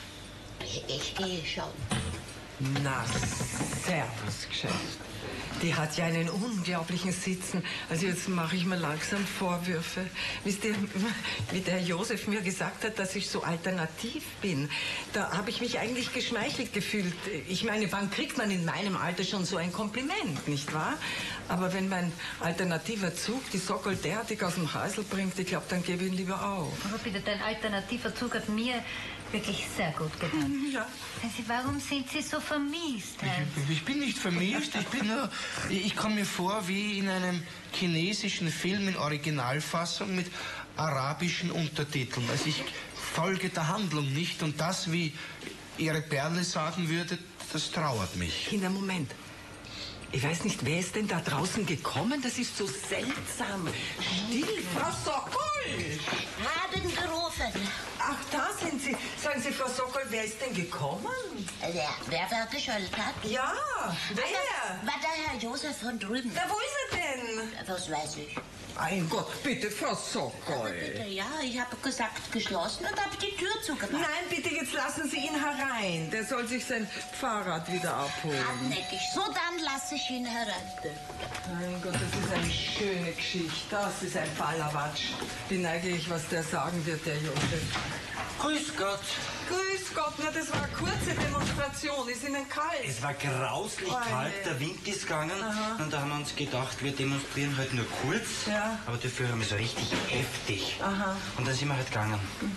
Ich gehe schon. Na, servus, Geschäft. Die hat ja einen unglaublichen Sitzen. Also jetzt mache ich mir langsam Vorwürfe. Wisst ihr, wie der Herr Josef mir gesagt hat, dass ich so alternativ bin, da habe ich mich eigentlich geschmeichelt gefühlt. Ich meine, wann kriegt man in meinem Alter schon so ein Kompliment, nicht wahr? Aber wenn mein alternativer Zug die Sokol derartig aus dem Hasel bringt, ich glaube, dann gebe ich ihn lieber auf. Aber bitte, dein alternativer Zug hat mir wirklich sehr gut getan. Ja. Warum sind Sie so vermiest? Ich bin nicht vermisst, ich komme mir vor wie in einem chinesischen Film in Originalfassung mit arabischen Untertiteln. Also ich folge der Handlung nicht und das, wie Ihre Perle sagen würde, das trauert mich. Kinder, Moment. Ich weiß nicht, wer ist denn da draußen gekommen? Das ist so seltsam. Still, Frau Sokol! Haben gerufen. Ach, da sind Sie. Sagen Sie, Frau Sokol, wer ist denn gekommen? Wer geschollt hat? Ja, wer? War der Herr Josef von drüben. Na, wo ist er denn? Was weiß ich. Mein Gott, bitte, Frau Sokol. Bitte, ja, ich habe gesagt geschlossen und habe die Tür zugemacht. Nein, bitte, jetzt lassen Sie ihn herein. Der soll sich sein Fahrrad wieder abholen. Hartnäckig. So, dann lasse ich ihn herein. Mein Gott, das ist eine schöne Geschichte. Das ist ein Ballerwatsch. Beneige ich, was der sagen wird, der Josef. Grüß Gott. Grüß Gott, na, das war eine kurze Demonstration. Ist Ihnen kalt? Es war grauslich kalt, der Wind ist gegangen. Aha. Und da haben wir uns gedacht, wir demonstrieren halt nur kurz. Ja. Aber dafür haben wir so richtig heftig. Aha. Und dann sind wir halt gegangen.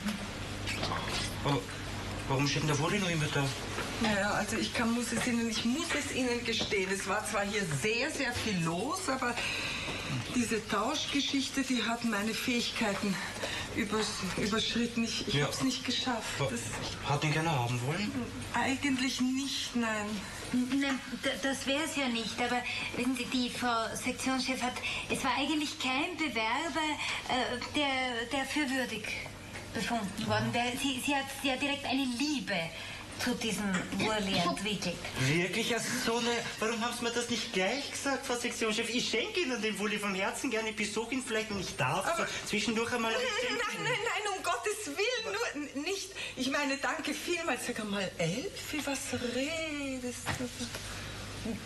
Oh, warum steht denn der Wurli noch immer da? Naja, also ich muss es Ihnen gestehen. Es war zwar hier sehr, sehr viel los, aber diese Tauschgeschichte, die hat meine Fähigkeiten überschritten. Ich habe es nicht geschafft. Hat ihn keiner haben wollen? Eigentlich nicht, nein. Nein, das wäre es ja nicht, aber wissen Sie, die Frau Sektionschef es war eigentlich kein Bewerber, der für würdig befunden worden wäre. Sie hat ja direkt eine Liebe zu diesem Wurli entwickelt. Wirklich? Warum haben Sie mir das nicht gleich gesagt, Frau Sektionschef? Ich schenke Ihnen den Wurli vom Herzen gerne. Ich besuche ihn vielleicht, wenn ich darf. Aber zwischendurch einmal. Nein, um Gottes Willen, nur nicht. Ich meine, danke vielmals. Sag mal, Elfi, was redest du?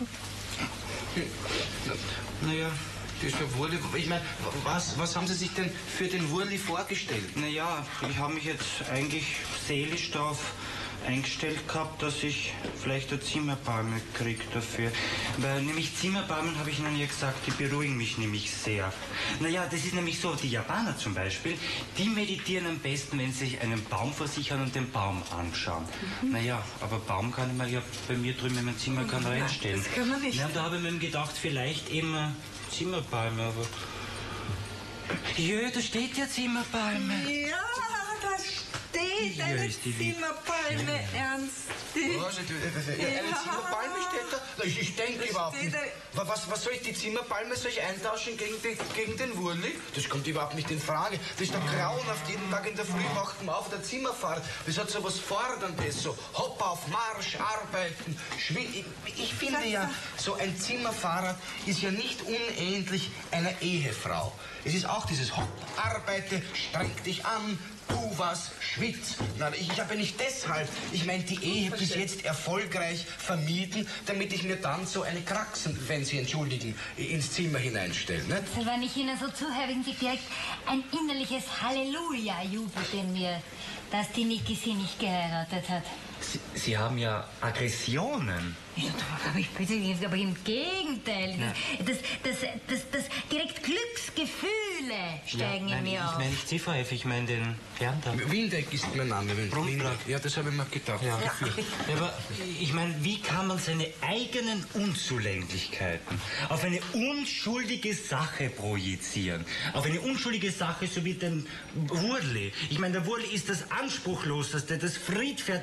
Naja, dieser Wurli, ich meine, was haben Sie sich denn für den Wurli vorgestellt? Naja, ich habe mich jetzt eigentlich seelisch darauf eingestellt gehabt, dass ich vielleicht eine Zimmerpalme kriege dafür. Weil nämlich Zimmerpalmen, habe ich Ihnen ja gesagt, die beruhigen mich nämlich sehr. Naja, das ist nämlich so, die Japaner zum Beispiel, die meditieren am besten, wenn sie sich einen Baum vor sich haben und den Baum anschauen. Naja, aber Baum kann man ja bei mir drüben in meinem Zimmer reinstellen. Das kann man nicht. Ja, da habe ich mir gedacht, vielleicht eben Zimmerpalme, aber... Ja, da steht ja Zimmerpalme. Ja, da steht eine Zimmerpalme, ernst. Eine Zimmerpalme steht da? Ich denke überhaupt nicht. Was soll ich, die Zimmerpalme soll ich eintauschen gegen den Wurli? Das kommt überhaupt nicht in Frage. Das ist doch grauenhaft. Jeden Tag in der Früh wacht man auf der Zimmerfahrt. Das hat so was Forderndes, so Hopp auf Marsch, arbeiten, ich finde ja, so ein Zimmerfahrrad ist ja nicht unähnlich einer Ehefrau. Es ist auch dieses Hopp, arbeite, streng dich an, tu was, schwitz. Na, ich habe ja nicht deshalb, ich meine, die Ehe bis jetzt erfolgreich vermieden, damit ich mir dann so eine Kraxen, wenn Sie entschuldigen, ins Zimmer hineinstelle. Ne? Also wenn ich Ihnen so zuhöre, werden Sie direkt ein innerliches Halleluja jubelt in mir, dass die Niki Sie nicht geheiratet hat. Sie haben ja Aggressionen. Ja, aber im Gegenteil. Ja. Das direkt Glücksgefühle steigen in mir auf. Ich meine nicht Sie, Frau F., ich meine den Herrn da. Windeck ist mein Name. Windeck. Ja, das habe ich mir gedacht. Ja. Ja, aber ich meine, wie kann man seine eigenen Unzulänglichkeiten auf eine unschuldige Sache projizieren? Auf eine unschuldige Sache, so wie den Wurli. Ich meine, der Wurli ist das anspruchloseste, das friedfertigste Ding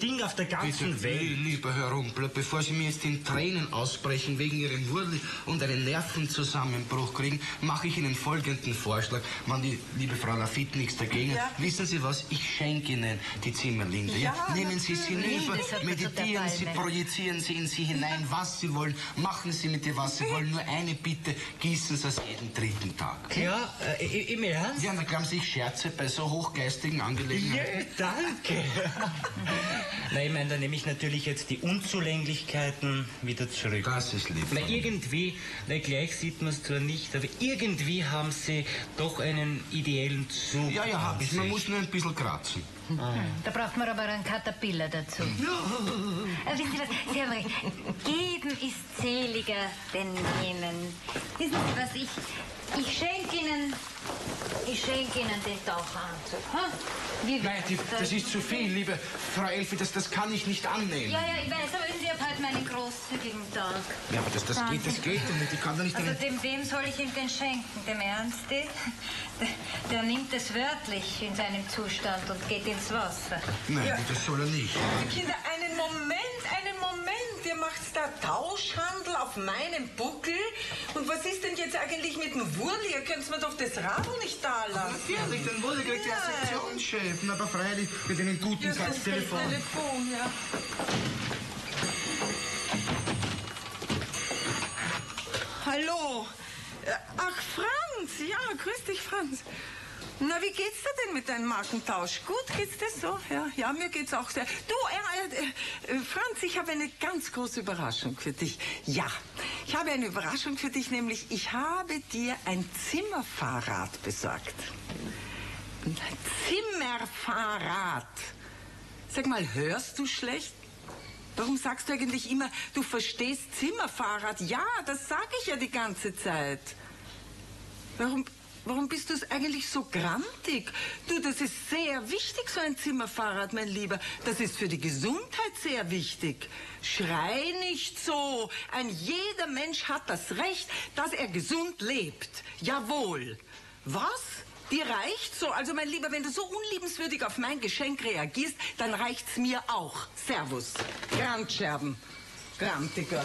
Ding auf der ganzen Welt. Lieber Herr Rumpler, bevor Sie mir jetzt in Tränen ausbrechen wegen Ihrem Wurli und einen Nervenzusammenbruch kriegen, mache ich Ihnen folgenden Vorschlag. Wenn die liebe Frau Lafitte nichts dagegen hat, wissen Sie was, ich schenke Ihnen die Zimmerlinde. Ja? Nehmen Sie sie lieber, meditieren Sie, projizieren Sie in sie hinein, was Sie wollen, machen Sie mit ihr, was Sie wollen. Nur eine Bitte, gießen Sie es jeden 3. Tag. Ja, im Ernst? Ja, na glauben Sie, ich scherze bei so hochgeistigen Angelegenheiten. Ja, danke. Na, ich meine, da nehme ich natürlich jetzt die Unzulänglichkeiten wieder zurück. Das ist lieb. Na, irgendwie, na, gleich sieht man es zwar nicht, aber irgendwie haben Sie doch einen ideellen Zug. Ja, hab ich. Man muss nur ein bisschen kratzen. Da braucht man aber einen Caterpillar dazu. Wissen Sie was? Sie haben recht. Geben ist seliger denn nehmen. Wissen Sie was? Ich schenke Ihnen den Taucheranzug. Wie Nein, das ist zu viel, liebe Frau Elfi, das kann ich nicht annehmen. Ja, ich weiß, aber wissen Sie, ich habe heute meinen großzügigen Tag. Ja, aber das geht doch nicht. Ich kann doch nicht... Also wem soll ich ihm denn schenken? Dem Ernsti? Der nimmt es wörtlich in seinem Zustand und geht ins Wasser. Nein, das soll er nicht. Kinder, einen Moment. Ihr macht da Tauschhandel auf meinem Buckel. Und was ist denn jetzt eigentlich mit dem Wurli? Ihr könnt mir doch das Radl nicht da lassen. Natürlich, den Wurli kriegt der Sektionschef. Aber freilich mit einem guten Satz Telefon. Ja. Hallo. Ach, Franz. Ja, grüß dich, Franz. Na, wie geht's dir denn mit deinem Markentausch? Gut, geht's dir so? Ja, mir geht's auch sehr. Du, Franz, ich habe eine ganz große Überraschung für dich. Ja, ich habe eine Überraschung für dich, nämlich ich habe dir ein Zimmerfahrrad besorgt. Ein Zimmerfahrrad. Sag mal, hörst du schlecht? Warum sagst du eigentlich immer, du verstehst Zimmerfahrrad? Ja, das sage ich ja die ganze Zeit. Warum bist du es eigentlich so grantig? Du, das ist sehr wichtig, so ein Zimmerfahrrad, mein Lieber. Das ist für die Gesundheit sehr wichtig. Schrei nicht so. Ein jeder Mensch hat das Recht, dass er gesund lebt. Jawohl. Was? Dir reicht so? Also, mein Lieber, wenn du so unliebenswürdig auf mein Geschenk reagierst, dann reicht's mir auch. Servus. Grantscherben. Grantiger.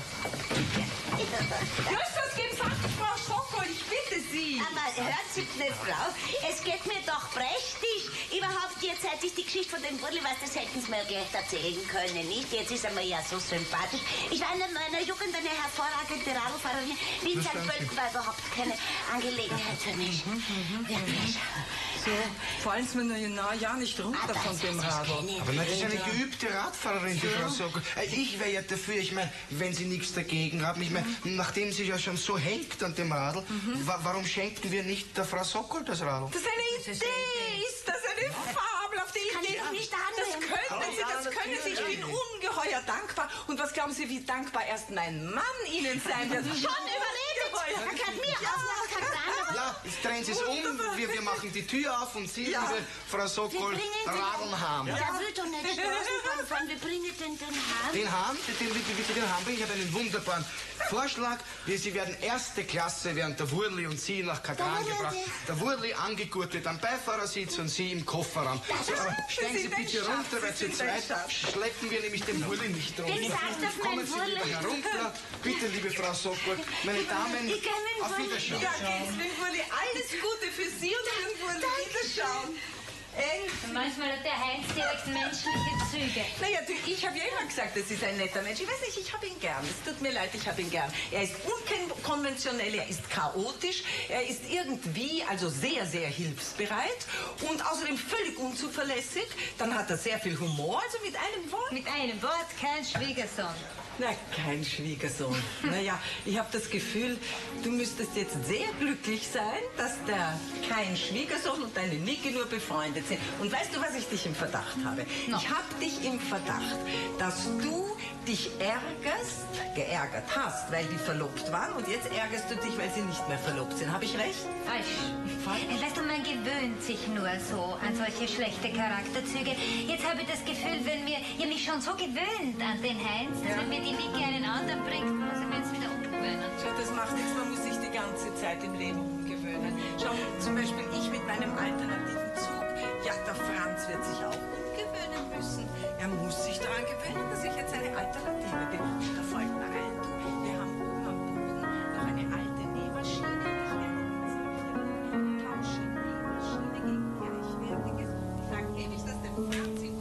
Justus, gib Saft, Frau Schoko, ich bitte Sie. Aber hört Sie, eine Frau, es geht mir doch prächtig. Überhaupt jetzt, seit ich die Geschichte von dem Wurli weiß, das hätten Sie mir gleich erzählen können, nicht? Jetzt ist er mir ja so sympathisch. Ich war in meiner Jugend eine hervorragende Radlfahrerin. Wien St. Pölten war überhaupt keine Angelegenheit für mich. Wirklich. So, fallen Sie mir ja nicht runter von dem Radl. Aber das ist eine geübte Radfahrerin, die Frau Sokol. Ich wäre ja dafür, ich meine, wenn Sie nichts dagegen haben, ich meine, nachdem sie ja schon so hängt an dem Radl, warum schenken wir nicht der Frau Sokol das Radl? Das ist eine Idee! Ist das eine fabelhafte Idee? Kann ich nicht annehmen. Das können Sie. Ich bin ungeheuer dankbar. Und was glauben Sie, wie dankbar erst mein Mann Ihnen sein wird? Schon überredet! Er kann mir auch kein anderer. Ja, jetzt drehen Sie es um, wir machen die Tür auf und Sie, liebe Frau Sokol, Radl haben. Der will doch nicht stoßen von wie bringe ich denn den Hahn? Den Hahn? Den Hahn bringen. Ich habe einen wunderbaren Vorschlag. Sie werden erste Klasse, während der Wurli und Sie nach Kagran gebracht. Der Wurli angegurtet am Beifahrersitz und Sie im Kofferraum. So, aber steigen Sie bitte runter, weil zu zweit schleppen wir nämlich den Wurli nicht runter. Kommen Sie lieber herunter. Bitte, liebe Frau Sokol. Meine Damen, auf Wiedersehen. Ja, geht's mit Wurli. Alles Gute für Sie und für den Wurli. Wiederschauen. Manchmal hat der Heinz direkt menschliche Züge. Naja, ich habe ja immer gesagt, das ist ein netter Mensch. Ich weiß nicht, ich habe ihn gern. Es tut mir leid, ich habe ihn gern. Er ist unkonventionell, er ist chaotisch, er ist irgendwie, also sehr, sehr hilfsbereit und außerdem völlig unzuverlässig. Dann hat er sehr viel Humor, also mit einem Wort. Mit einem Wort kein Schwiegersohn. Na, kein Schwiegersohn. Naja, ich habe das Gefühl, du müsstest jetzt sehr glücklich sein, dass kein Schwiegersohn und deine Niki nur befreundet sind. Und weißt du, was ich dich im Verdacht habe? No. Ich habe dich im Verdacht, dass du dich geärgert hast, weil die verlobt waren und jetzt ärgerst du dich, weil sie nicht mehr verlobt sind. Habe ich recht? Falsch. Weißt du, man gewöhnt sich nur so an solche schlechte Charakterzüge. Jetzt habe ich das Gefühl, ich habe mich schon so gewöhnt an den Heinz, dass wenn mir die Niki einen anderen bringt, muss ich mir jetzt wieder umgewöhnen. Schau, das macht nichts, man muss sich die ganze Zeit im Leben umgewöhnen. Schau, zum Beispiel ich mit meinem alternativen Zug. Ja, der Franz wird sich auch umgewöhnen müssen. Er muss sich daran Wahnsinn.